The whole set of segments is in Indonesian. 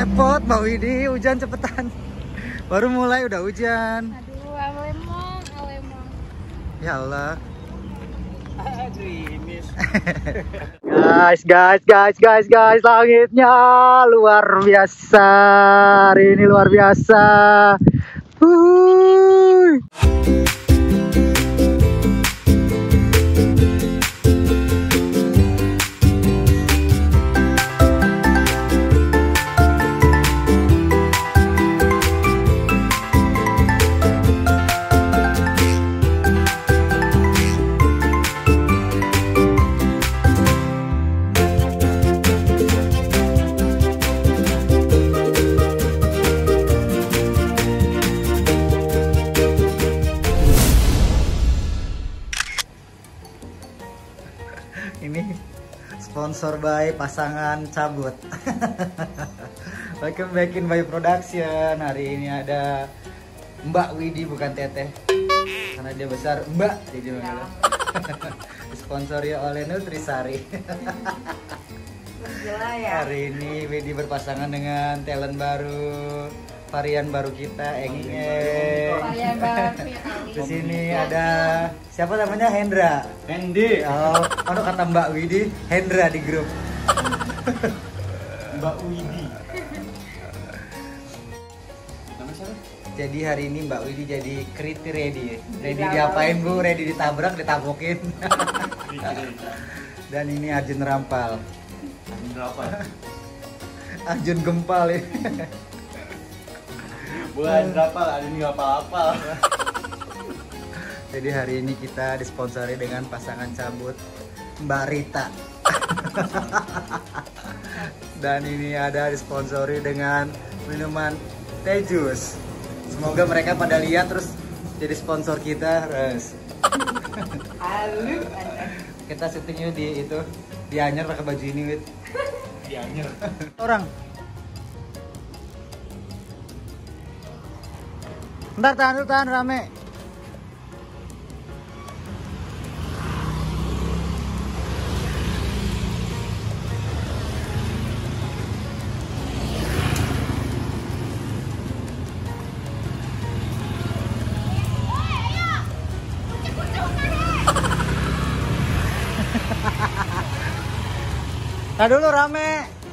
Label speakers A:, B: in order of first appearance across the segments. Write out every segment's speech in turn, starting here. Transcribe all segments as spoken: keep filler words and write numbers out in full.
A: repot Mbak Widi, hujan cepetan. Baru mulai udah hujan.
B: Aduh, alemong, alemong.
A: Ya Allah.
C: Gerimis.
A: Guys, guys, guys, guys, guys, langitnya luar biasa. Hari ini luar biasa. Wuih. Ini sponsor by pasangan cabut. Welcome back in by production. Hari ini ada Mbak Widi, bukan Teteh, karena dia besar Mbak jadi manggilnya. Disponsori oleh Nutrisari.
B: Ya.
A: Hari ini Widi berpasangan dengan talent baru, varian baru kita, Enging.
B: Varian baru.
A: Di sini ada siapa namanya? Hendra.
C: Hendi.
A: Oh, ono kata Mbak Widi, Hendra di grup.
C: Mbak Widi. Nama siapa?
A: Jadi hari ini Mbak Widi jadi kriti ready. Ready diapain Bu? Ready ditabrak, ditabokin. Dan ini Arjun Rampal.
C: Berapa?
A: Arjun Gempal ya.
C: Bulan berapa lah, ini nggak apa-apa.
A: Jadi hari ini kita disponsori dengan pasangan cabut Mbak Rita. Dan ini ada disponsori dengan minuman teh jus. Semoga mereka pada lihat terus jadi sponsor kita, Res.
B: Halo.
A: Kita syutingnya di itu di Anyer pakai baju ini, Wit.
C: Di Anyer.
A: Orang. Bentar, tahan dulu, tahan, rame. Tahan dulu, rame.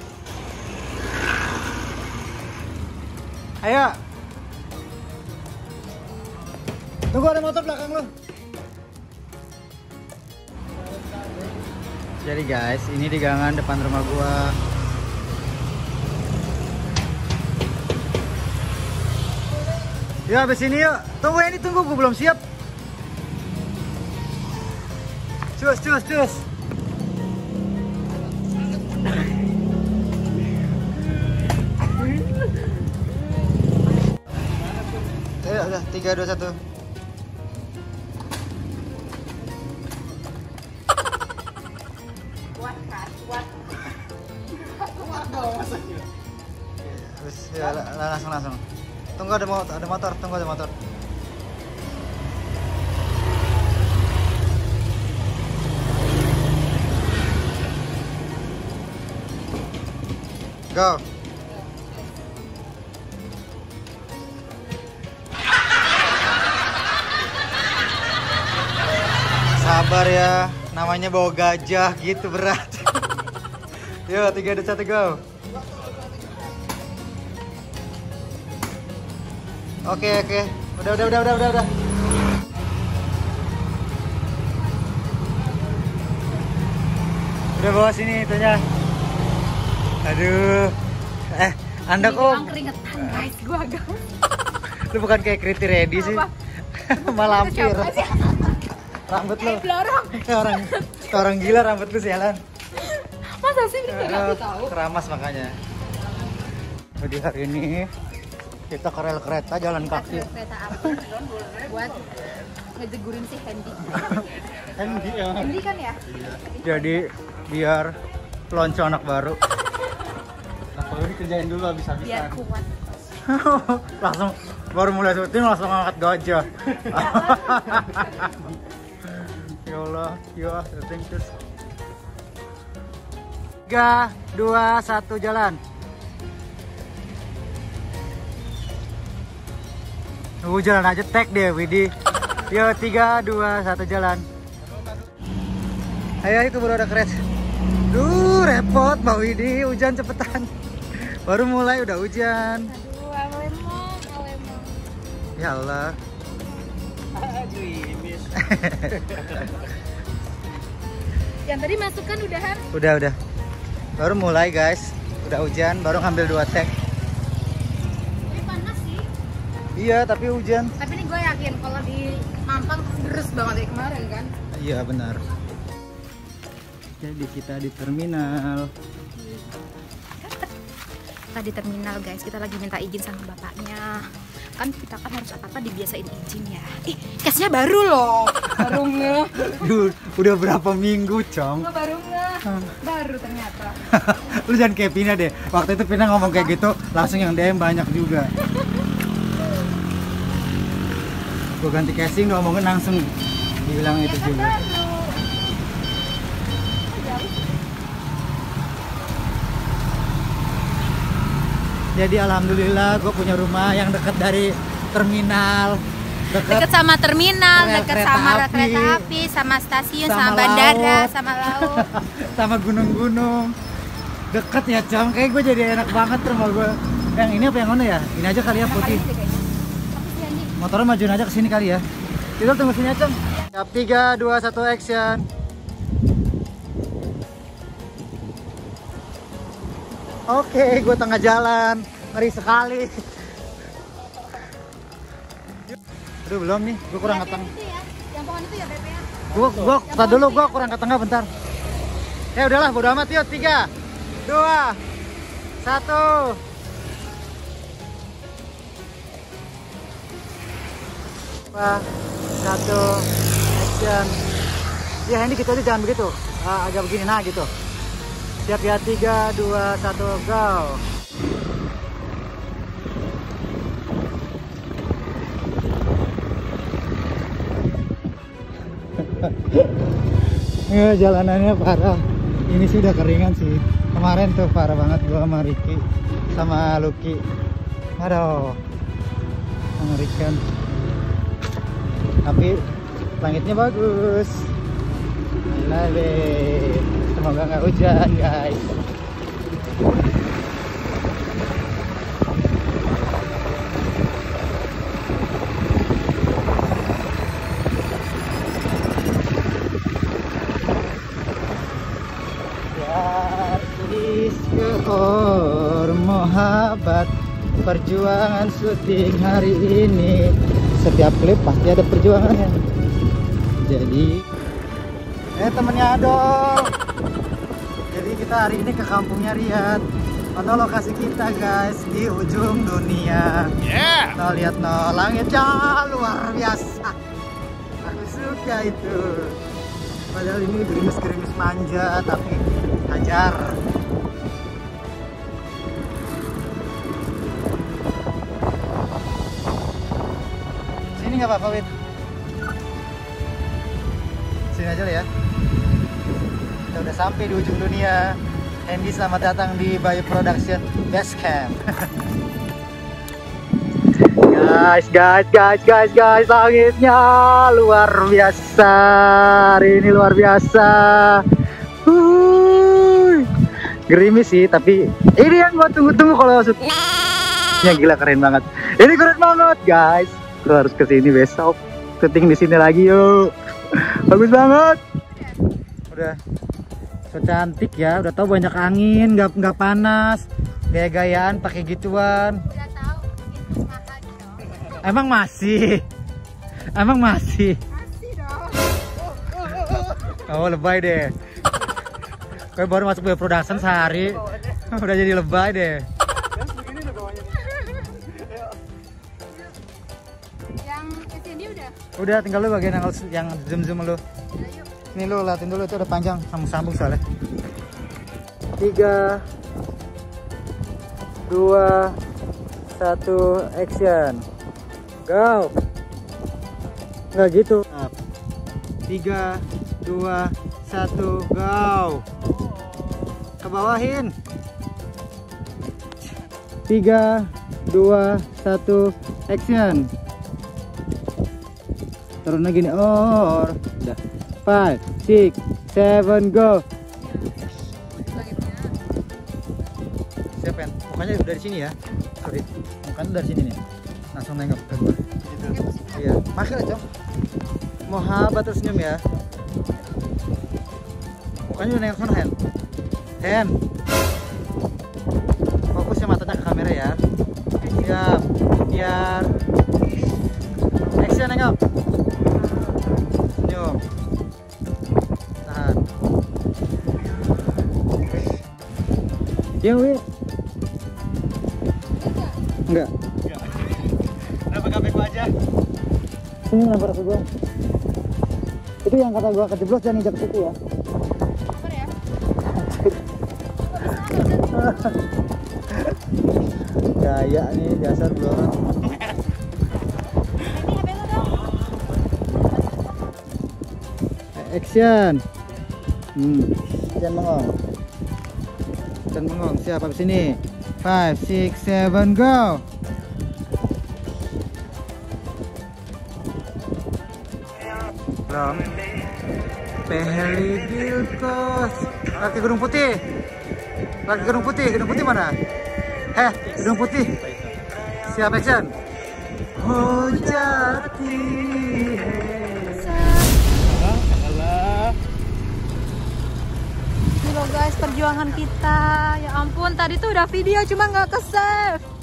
A: Ayo. Tunggu, ada motor belakang lu. Jadi guys, ini di gangan depan rumah gua. Yuk habis ini yuk. Tunggu ini, tunggu, gua belum siap. Cus, cus, cus. Ayo udah, tiga, dua, satu.
B: Kuat kan? Kuat.
A: Terus ya, langsung langsung. Tunggu, ada motor, ada motor, tunggu ada motor. Go. Sabar ya, namanya bawa gajah gitu berat. Yuk, tiga, dua, satu, go. Oke, oke. Udah, udah, udah, udah, udah, udah. Udah bawa sini itunya. Aduh. Eh, Anda kok
B: Keringetan guys, gua agak.
A: lu bukan kayak kriti ready sih. Malampir. Rambut lu.
B: Blorong.
A: Orang orang gila rambut lu sialan.
B: Masa sih ini enggak
A: Eh,
B: tahu?
A: keramas makanya. Jadi hari ini kita ke rel kereta jalan kaki.
B: Kereta api buat ngejegurin si Hendy.
C: Hendi ya.
B: Hendy kan ya?
A: Jadi biar lonco anak baru.
C: Apa ini kerjain dulu habis-habisan.
B: Biar kuat.
A: Langsung baru mulai syuting langsung angkat gajah. Ya Allah, ya syuting terus. tiga, dua, satu, jalan. Nunggu jalan aja tag deh Widi. Yo tiga, dua, satu jalan. Ayo itu baru ada crash. Duh repot Mbak Widi, hujan cepetan. Baru mulai udah hujan.
B: Aduh, alemong, alemong.
A: Ya Allah.
B: Yang tadi masukkan udahan?
A: Udah udah. Baru mulai guys. Udah hujan, baru ngambil dua tag.
B: Ini panas sih.
A: Iya tapi hujan.
B: Tapi ini gue yakin kalau di Mampang deres banget dari kemarin kan.
A: Iya benar. Jadi kita di terminal.
B: Kita di terminal guys, kita lagi minta izin sama bapaknya. Kan kita kan harus apa-apa dibiasain izin ya. Ih, cashnya baru loh. Baru ngeh.
A: Duh, udah berapa minggu, Cong?
B: Nggak baru ngeh. Baru ternyata.
A: Lu jangan kayak Pina deh. Waktu itu Pina ngomong kayak gitu, langsung yang D M banyak juga. Gue ganti casing, udah ngomongin langsung dibilang itu
B: Ya kan
A: juga.
B: baru.
A: Jadi alhamdulillah gue punya rumah yang dekat dari terminal, dekat
B: Deket sama terminal,
A: Rel
B: deket
A: kereta
B: sama
A: api.
B: kereta api, sama stasiun,
A: Sama
B: sama, bandara,
A: laut.
B: sama laut.
A: sama gunung-gunung. Deket ya, Cong. Kayak gue jadi enak banget rumah gue. Yang ini apa yang mana ya? Ini aja kali ya putih. Motornya majuin aja ke sini kali ya. Kita tunggu sini aja, Cong. Siap tiga, dua, satu, action. Oke, gue tengah jalan. Ngeri sekali. Aduh, belum nih. Gue kurang ke tengah.
B: Itu ya, yang pohon itu ya B P A.
A: Gue gue tar dulu, gue kurang ke tengah bentar. Ya udahlah, bodo amat yuk. Tiga, dua, satu. Dua, satu, action. Ya ini gitu aja, jangan begitu. Ah, agak begini, nah gitu. Siap ya, tiga, dua, satu, go. Ya, jalanannya parah. Ini sih udah keringan sih. Kemarin tuh parah banget gua sama Ricky sama Lucky. Aduh, mengerikan. Tapi langitnya bagus. Gila deh. Semoga nggak hujan guys. Or mohabat, perjuangan syuting hari ini. Setiap klip pasti ada perjuangannya. Jadi eh temennya Adol. Jadi kita hari ini ke kampungnya Riyad. Atau lokasi kita guys di ujung dunia. Yeah. No, lihat no, langitnya luar biasa. Aku suka itu. Padahal ini gerimis-gerimis manja tapi hajar. Sini nggak apa-apa, Wid. Sini aja lah ya. Kita udah sampai di ujung dunia. Andy, selamat datang di Bayu Production Base Camp. Guys, guys, guys, guys, guys, langitnya luar biasa. Hari ini luar biasa. Huh. Gerimis sih, tapi ini yang gua tunggu-tunggu kalau maksud. Ya gila, keren banget. Ini keren banget, guys. Gua harus kesini besok. Syuting di sini lagi yuk. Bagus banget. Udah so cantik ya, udah tahu banyak angin, nggak nggak panas, gaya-gayaan pakai gituan.
B: Udah tahu bikin kakak gitu.
A: Emang masih, emang masih.
B: Masih dong.
A: Oh lebay deh. Kayak baru masuk Bayu Production sehari, udah jadi lebay deh.
B: Yang kesini udah.
A: Udah tinggal lu bagian yang yang zoom zoom lu. Ini lu liatin dulu, itu udah panjang, sambung-sambung soalnya. Tiga, dua, satu, action. Go. Nggak gitu. Tiga, dua, satu, go. Ke bawahin. Tiga, dua, satu, action. Turun lagi nih. Oh, udah. Five, six, seven, go. Siapa yang? Mukanya dari sini ya. Sorry. Mukanya dari sini nih. Langsung nengok ke gue. Iya. Makan aja. Mohabat terus senyum ya. Mukanya udah nengok sana, Hen. Hen. Fokusnya matanya ke kamera ya. Siap. Biar. Action nengok. Senyum. Tahan. Ya, Wi. Enggak.
C: Kenapa K P ku aja?
A: Ini nomor ke gua. Itu yang kata gua kejeblos dan injak situ ya.
B: Nomor ya.
A: Gaya nih dasar dua orang. Action. Hmm. Jangan bengong. Jangan bengong. Siap habis ini. Five, six, seven, go. Belum. Peheli Bilkos. Lagi Gedung Putih. Lagi Gedung Putih. Gedung Putih mana? Heh, Gedung Putih. Siap action. Hujati.
B: Ini loh guys perjuangan kita. Ya ampun tadi tuh udah video cuma nggak ke save.